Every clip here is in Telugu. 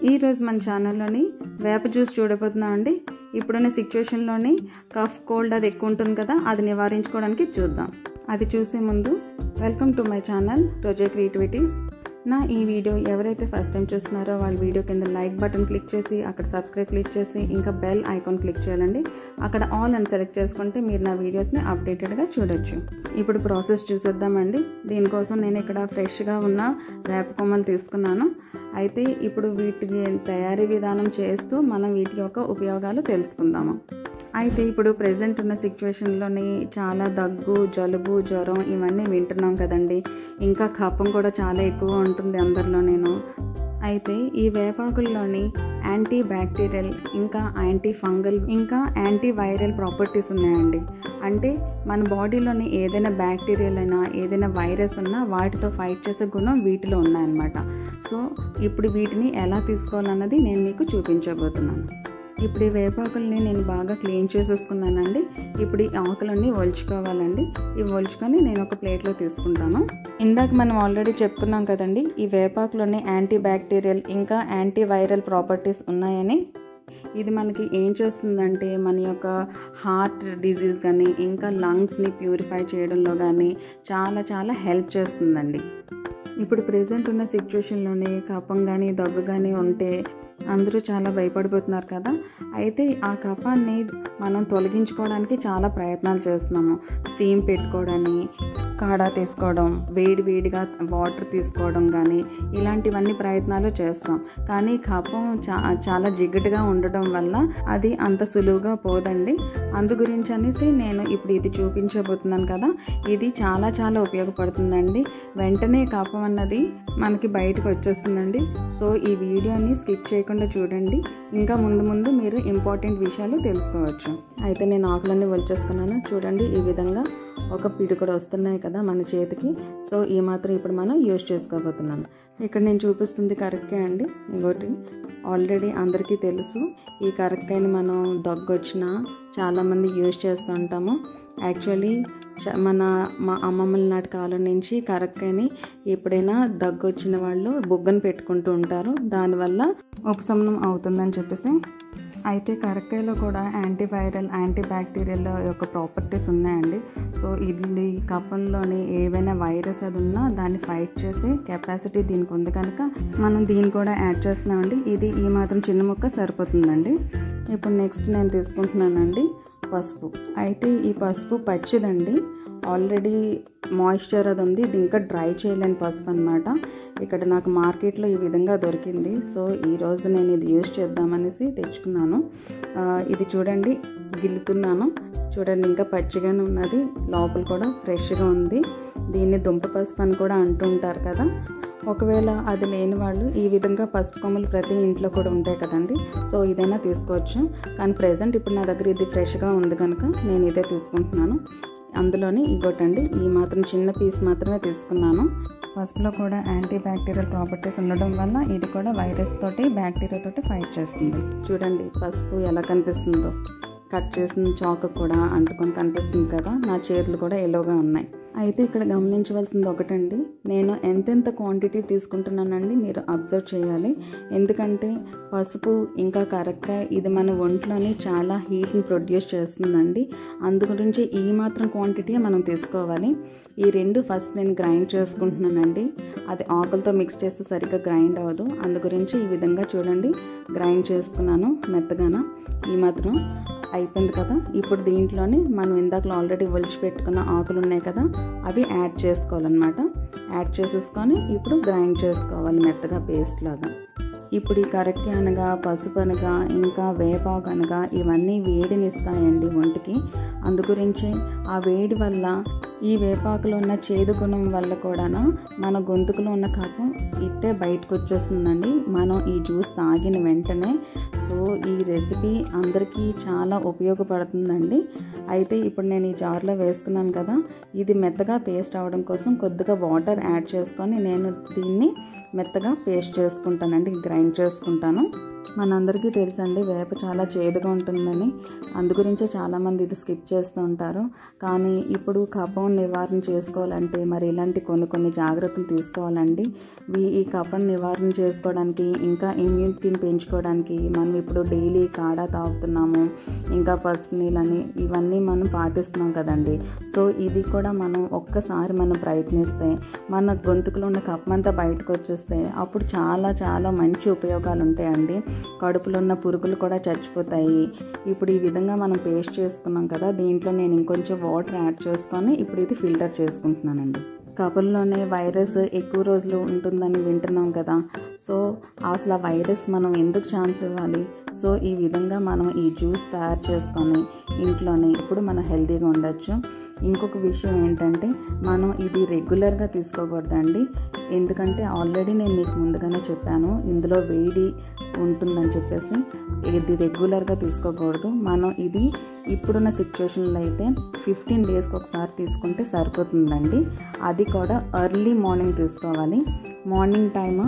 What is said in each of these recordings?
ఈ రోజు మన ఛానల్లోని వేప జ్యూస్ చూడబోతున్నాం అండి. ఇప్పుడున్న సిచ్యువేషన్లోని కఫ్ కోల్డ్ అది ఎక్కువ ఉంటుంది కదా, అది నివారించుకోవడానికి చూద్దాం. అది చూసే ముందు welcome to my channel Roja creativities. నా ఈ వీడియో ఎవరైతే ఫస్ట్ టైం చూస్తున్నారో వాళ్ళ వీడియో కింద లైక్ బటన్ క్లిక్ చేసి అక్కడ సబ్స్క్రైబ్ క్లిక్ చేసి ఇంకా బెల్ ఐకాన్ క్లిక్ చేయాలండి. అక్కడ ఆల్ అని సెలెక్ట్ చేసుకుంటే మీరు నా వీడియోస్ని అప్డేటెడ్గా చూడొచ్చు. ఇప్పుడు ప్రాసెస్ చూసేద్దామండి. దీనికోసం నేను ఇక్కడ ఫ్రెష్గా ఉన్న వేప కొమ్మలు తీసుకున్నాను. అయితే ఇప్పుడు వీటికి తయారీ విధానం చేస్తూ మనం వీటి యొక్క ఉపయోగాలు తెలుసుకుందాము. అయితే ఇప్పుడు ప్రెజెంట్ ఉన్న సిచ్యువేషన్లోని చాలా దగ్గు, జలుబు, జ్వరం ఇవన్నీ వింటున్నాం కదండి. ఇంకా కఫం కూడా చాలా ఎక్కువ ఉంటుంది అందరిలో. అయితే ఈ వేపాకుల్లోని యాంటీ బ్యాక్టీరియల్ ఇంకా యాంటీ ఫంగల్ ఇంకా యాంటీ వైరల్ ప్రాపర్టీస్ ఉన్నాయండి. అంటే మన బాడీలోని ఏదైనా బ్యాక్టీరియల్ అయినా ఏదైనా వైరస్ ఉన్నా వాటితో ఫైట్ చేసే గుణం వీటిలో ఉన్నాయన్నమాట. సో ఇప్పుడు వీటిని ఎలా తీసుకోవాలన్నది నేను మీకు చూపించబోతున్నాను. ఇప్పుడు ఈ వేపాకుల్ని నేను బాగా క్లీన్ చేసేసుకున్నానండి. ఇప్పుడు ఈ ఆకులన్నీ ఒలుచుకోవాలండి. ఇవి ఒలుచుకొని నేను ఒక ప్లేట్లో తీసుకుంటాను. ఇందాక మనం ఆల్రెడీ చెప్పుకున్నాం కదండి, ఈ వేపాకులోని యాంటీ బ్యాక్టీరియల్ ఇంకా యాంటీ వైరల్ ప్రాపర్టీస్ ఉన్నాయని. ఇది మనకి ఏం చేస్తుందంటే మన యొక్క హార్ట్ డిజీజ్ కానీ ఇంకా లంగ్స్ని ప్యూరిఫై చేయడంలో కానీ చాలా హెల్ప్ చేస్తుందండి. ఇప్పుడు ప్రెజెంట్ ఉన్న సిచ్యువేషన్లోనే కఫం కానీ దగ్గు కానీ ఉంటే అందరూ చాలా భయపడిపోతున్నారు కదా. అయితే ఆ కఫాన్ని మనం తొలగించుకోవడానికి చాలా ప్రయత్నాలు చేస్తున్నాము. స్టీమ్ పెట్టుకోవడాన్ని, కాడా తీసుకోవడం, వేడిగా వాటర్ తీసుకోవడం కానీ ఇలాంటివన్నీ ప్రయత్నాలు చేస్తాం. కానీ కఫం చాలా జిగటగా ఉండడం వల్ల అది అంత సులువుగా పోదండి. అందు గురించి అనేసి నేను ఇప్పుడు ఇది చూపించబోతున్నాను కదా. ఇది చాలా ఉపయోగపడుతుందండి. వెంటనే కఫం అన్నది మనకి బయటకు వచ్చేస్తుందండి. సో ఈ వీడియోని స్కిప్ చేయకుండా చూడండి. ఇంకా ముందు మీరు ఇంపార్టెంట్ విషయాలు తెలుసుకోవచ్చు. అయితే నేను ఆకులన్నీ ఒలిచేస్తున్నాను. చూడండి, ఈ విధంగా ఒక పిడికడ వస్తున్నాయి కదా మన చేతికి. సో ఈ మాత్రం ఇప్పుడు మనం యూజ్ చేసుకోబోతున్నాను. ఇక్కడ నేను చూపిస్తుంది కరక్కాయ అండి. ఇంకోటి ఆల్రెడీ అందరికీ తెలుసు, ఈ కరక్కాయని మనం దగ్గు వచ్చినా చాలామంది యూజ్ చేస్తూ ఉంటాము. యాక్చువల్లీ మా అమ్మమ్మల నాటి కాలం నుంచి కరక్కాయని ఎప్పుడైనా దగ్గు వచ్చిన వాళ్ళు బుగ్గను పెట్టుకుంటూ ఉంటారు. దానివల్ల ఉపశమనం అవుతుందని చెప్పేసి. అయితే కరక్కాయలో కూడా యాంటీ వైరల్, యాంటీ బ్యాక్టీరియల్ యొక్క ప్రాపర్టీస్ ఉన్నాయండి. సో ఇది కఫంలోని ఏవైనా వైరస్ అది ఉన్నా దాన్ని ఫైట్ చేసే కెపాసిటీ దీనికి ఉంది కనుక మనం దీన్ని కూడా యాడ్ చేస్తున్నామండి. ఇది ఈ మాత్రం చిన్న ముక్క సరిపోతుందండి. ఇప్పుడు నెక్స్ట్ నేను తీసుకుంటున్నానండి పసుపు. అయితే ఈ పసుపు పచ్చిదండి, ఆల్రెడీ మాయిశ్చర్ అది ఉంది. ఇది ఇంకా డ్రై చేయలేని పసుపు అనమాట. ఇక్కడ నాకు మార్కెట్లో ఈ విధంగా దొరికింది. సో ఈరోజు నేను ఇది యూజ్ చేద్దామనేసి తెచ్చుకున్నాను. ఇది చూడండి, గిల్లుతున్నాను. చూడండి, ఇంకా పచ్చిగానే ఉన్నది, లోపల కూడా ఫ్రెష్గా ఉంది. దీన్ని దుంప పసుపు అని కూడా అంటుంటారు కదా. ఒకవేళ అది లేని వాళ్ళు ఈ విధంగా పసుపు కొమ్మలు ప్రతి ఇంట్లో కూడా ఉంటాయి కదండి. సో ఇదైనా తీసుకోవచ్చు. కానీ ప్రెజెంట్ ఇప్పుడు నా దగ్గర ఇది ఫ్రెష్గా ఉంది కనుక నేను ఇదే తీసుకుంటున్నాను. అందులోని ఇగోటండి, ఈ మాత్రం చిన్న పీస్ మాత్రమే తీసుకున్నాను. పసుపులో కూడా యాంటీ బ్యాక్టీరియల్ ప్రాపర్టీస్ ఉండడం వల్ల ఇది కూడా వైరస్ తోటి, బ్యాక్టీరియా తోటి ఫైట్ చేస్తుంది. చూడండి పసుపు ఎలా కనిపిస్తుందో. కట్ చేసిన చాకు కూడా అంటుకొని కనిపిస్తుంది కదా. నా చేతులు కూడా ఎలోగా ఉన్నాయి. అయితే ఇక్కడ గమనించవలసింది ఒకటండి, నేను ఎంతెంత క్వాంటిటీ తీసుకుంటున్నానండి మీరు అబ్జర్వ్ చేయాలి. ఎందుకంటే పసుపు ఇంకా కరక్కాయ ఇది మన ఒంట్లోని చాలా హీట్ని ప్రొడ్యూస్ చేస్తుందండి. అందు గురించి ఈ మాత్రం క్వాంటిటీ మనం తీసుకోవాలి. ఈ రెండు ఫస్ట్ నేను గ్రైండ్ చేసుకుంటున్నానండి. అది ఆకులతో మిక్స్ చేస్తే సరిగ్గా గ్రైండ్ అవ్వదు. అందు గురించి ఈ విధంగా చూడండి గ్రైండ్ చేసుకున్నాను మెత్తగాన. ఈ మాత్రం అయిపోయింది కదా. ఇప్పుడు దీంట్లోనే మనం ఇందాకలో ఆల్రెడీ ఒలిచి పెట్టుకున్న ఆకులు ఉన్నాయి కదా, అవి యాడ్ చేసుకోవాలన్నమాట. యాడ్ చేసేసుకొని ఇప్పుడు గ్రైండ్ చేసుకోవాలి మెత్తగా పేస్ట్ లాగా. ఇప్పుడు ఈ కరక్కాయ అనగా, పసుపు అనగా, ఇంకా వేపాకు అనగా ఇవన్నీ వేడిని ఇస్తాయండి ఒంటికి. అందు గురించి ఆ వేడి వల్ల ఈ వేపాకులో ఉన్న చేదు గుణం వల్ల కూడా మన గొంతుకులో ఉన్న కఫం ఇట్టే బయటకు వచ్చేస్తుందండి మనం ఈ జ్యూస్ తాగిన వెంటనే. సో సో ఈ రెసిపీ అందరికీ చాలా ఉపయోగపడుతుందండి. అయితే ఇప్పుడు నేను ఈ జార్లో వేసుకున్నాను కదా, ఇది మెత్తగా పేస్ట్ అవ్వడం కోసం కొద్దిగా వాటర్ యాడ్ చేసుకొని నేను దీన్ని మెత్తగా పేస్ట్ చేసుకుంటానండి, గ్రైండ్ చేసుకుంటాను. మనందరికీ తెలుసండి వేప చాలా చేదుగా ఉంటుందని, అందుగురించే చాలామంది ఇది స్కిప్ చేస్తూ ఉంటారు. కానీ ఇప్పుడు కఫం నివారణ చేసుకోవాలంటే మరి ఇలాంటి కొన్ని జాగ్రత్తలు తీసుకోవాలండి. ఈ కఫం నివారణ చేసుకోవడానికి, ఇంకా ఇమ్యూనిటీని పెంచుకోవడానికి మనం ఇప్పుడు డైలీ కాడా తాగుతున్నాము, ఇంకా పసుపు నీళ్ళని ఇవన్నీ మనం పాటిస్తున్నాం కదండి. సో ఇది కూడా మనం ఒక్కసారి మనం ప్రయత్నిస్తే మన గొంతుకులో ఉన్న కఫం అంతా బయటకు వచ్చేస్తే అప్పుడు చాలా మంచి ఉపయోగాలు ఉంటాయండి. కడుపులో ఉన్న పురుగులు కూడా చచ్చిపోతాయి. ఇప్పుడు ఈ విధంగా మనం పేస్ట్ చేసుకున్నాం కదా, దీంట్లో నేను ఇంకొంచెం వాటర్ యాడ్ చేసుకొని ఇప్పుడు ఇది ఫిల్టర్ చేసుకుంటున్నానండి. కఫంలోనే వైరస్ ఎక్కువ రోజులు ఉంటుందని వింటున్నాం కదా, సో అసలు ఆ వైరస్ మనం ఎందుకు ఛాన్స్ ఇవ్వాలి? సో ఈ విధంగా మనం ఈ జ్యూస్ తయారు చేసుకొని ఇంట్లోనే ఇప్పుడు మనం హెల్తీగా ఉండొచ్చు. ఇంకొక విషయం ఏంటంటే మనం ఇది రెగ్యులర్గా తీసుకోకూడదండి. ఎందుకంటే ఆల్రెడీ నేను మీకు ముందుగానే చెప్పాను ఇందులో వేడి ఉంటుందని చెప్పేసి. ఇది రెగ్యులర్గా తీసుకోకూడదు. మనం ఇది ఇప్పుడున్న సిచ్యువేషన్లో అయితే 15 డేస్కి ఒకసారి తీసుకుంటే సరిపోతుందండి. అది కూడా ఎర్లీ మార్నింగ్ తీసుకోవాలి. మార్నింగ్ టైము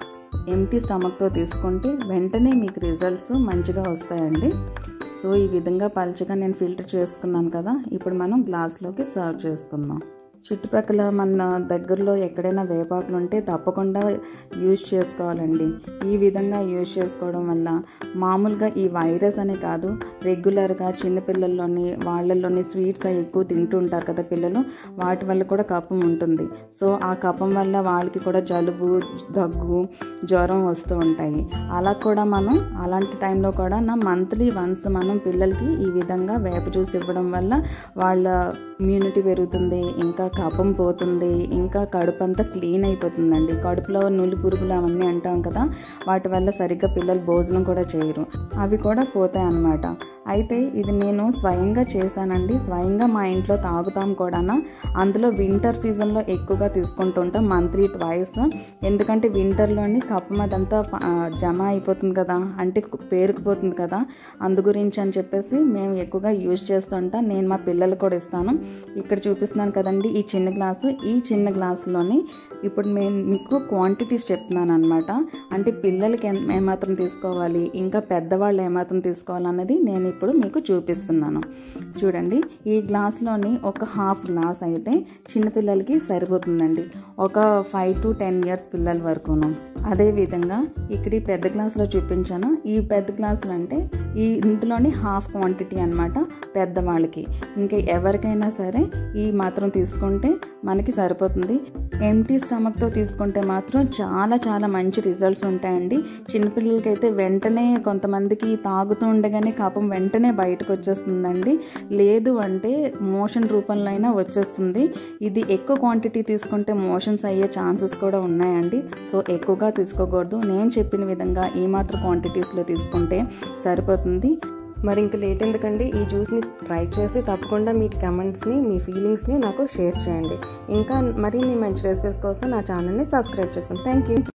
ఎంటీ స్టమక్తో తీసుకుంటే వెంటనే మీకు రిజల్ట్స్ మంచిగా వస్తాయండి. సో ఈ విధంగా పల్చగా నేను ఫిల్టర్ చేసుకున్నాను కదా, ఇప్పుడు మనం గ్లాస్లోకి సర్వ్ చేసుకుందాం. చుట్టుపక్కల మన దగ్గరలో ఎక్కడైనా వేపాకులు ఉంటే తప్పకుండా యూజ్ చేసుకోవాలండి. ఈ విధంగా యూజ్ చేసుకోవడం వల్ల మామూలుగా ఈ వైరస్ అనే కాదు, రెగ్యులర్గా చిన్నపిల్లల్లోని వాళ్ళల్లోని స్వీట్స్ అవి ఎక్కువ తింటూ ఉంటారు కదా పిల్లలు, వాటి వల్ల కూడా కఫం ఉంటుంది. సో ఆ కఫం వల్ల వాళ్ళకి కూడా జలుబు, దగ్గు, జ్వరం వస్తూ ఉంటాయి. అలా కూడా మనం అలాంటి టైంలో కూడా మంత్లీ వన్స్ మనం పిల్లలకి ఈ విధంగా వేప జ్యూస్ ఇవ్వడం వల్ల వాళ్ళ ఇమ్యూనిటీ పెరుగుతుంది, ఇంకా కఫం పోతుంది, ఇంకా కడుపు అంతా క్లీన్ అయిపోతుందండి. కడుపులో నులి పురుగులు అవన్నీ అంటాం కదా, వాటి వల్ల సరిగ్గా పిల్లలు భోజనం కూడా చేయరు, అవి కూడా పోతాయి అన్నమాట. అయితే ఇది నేను స్వయంగా చేశానండి. స్వయంగా మా ఇంట్లో తాగుతాం కూడా. అందులో వింటర్ సీజన్లో ఎక్కువగా తీసుకుంటుంటాం, మంత్లీ ట్వైస్. ఎందుకంటే వింటర్లోని కఫం అదంతా జమ అయిపోతుంది కదా, అంటే పేరుకుపోతుంది కదా, అందు గురించి అని చెప్పేసి మేము ఎక్కువగా యూజ్ చేస్తుంటాం. నేను మా పిల్లలు కూడా ఇస్తాను. ఇక్కడ చూపిస్తున్నాను కదండి ఈ చిన్న గ్లాసు, ఈ చిన్న గ్లాసులోని ఇప్పుడు మీకు క్వాంటిటీస్ చెప్తున్నాను అనమాట. అంటే పిల్లలకి ఏమాత్రం తీసుకోవాలి, ఇంకా పెద్దవాళ్ళు ఏమాత్రం తీసుకోవాలన్నది నేను ఇప్పుడు మీకు చూపిస్తున్నాను. చూడండి, ఈ గ్లాస్లోని ఒక హాఫ్ గ్లాస్ అయితే చిన్నపిల్లలకి సరిపోతుందండి, ఒక 5 to 10 years పిల్లల వరకును. అదేవిధంగా ఇక్కడ ఈ పెద్ద గ్లాసులో చూపించాను. ఈ పెద్ద గ్లాసులు అంటే ఇందులోని హాఫ్ క్వాంటిటీ అనమాట పెద్దవాళ్ళకి. ఇంకా ఎవరికైనా సరే ఈ మాత్రం తీసుకుంటే మనకి సరిపోతుంది. ఎంటీ స్టమక్తో తీసుకుంటే మాత్రం చాలా మంచి రిజల్ట్స్ ఉంటాయండి. చిన్నపిల్లలకైతే వెంటనే కొంతమందికి తాగుతూ ఉండగానే కఫం వెంటనే బయటకు వచ్చేస్తుందండి, లేదు అంటే మోషన్ రూపంలో అయినా వచ్చేస్తుంది. ఇది ఎక్కువ క్వాంటిటీ తీసుకుంటే మోషన్స్ అయ్యే ఛాన్సెస్ కూడా ఉన్నాయండి. సో ఎక్కువగా తీసుకోకూడదు. నేను చెప్పిన విధంగా ఈ మాత్రం క్వాంటిటీస్లో తీసుకుంటే సరిపోతుంది. మరి ఇంకా లేట్ ఎందుకండి, ఈ జ్యూస్ని ట్రై చేసి తప్పకుండా మీ కమెంట్స్ని, మీ ఫీలింగ్స్ని నాకు షేర్ చేయండి. ఇంకా మరిన్ని మంచి రెసిపీస్ కోసం నా ఛానల్ని సబ్స్క్రైబ్ చేసుకోండి. Thank you.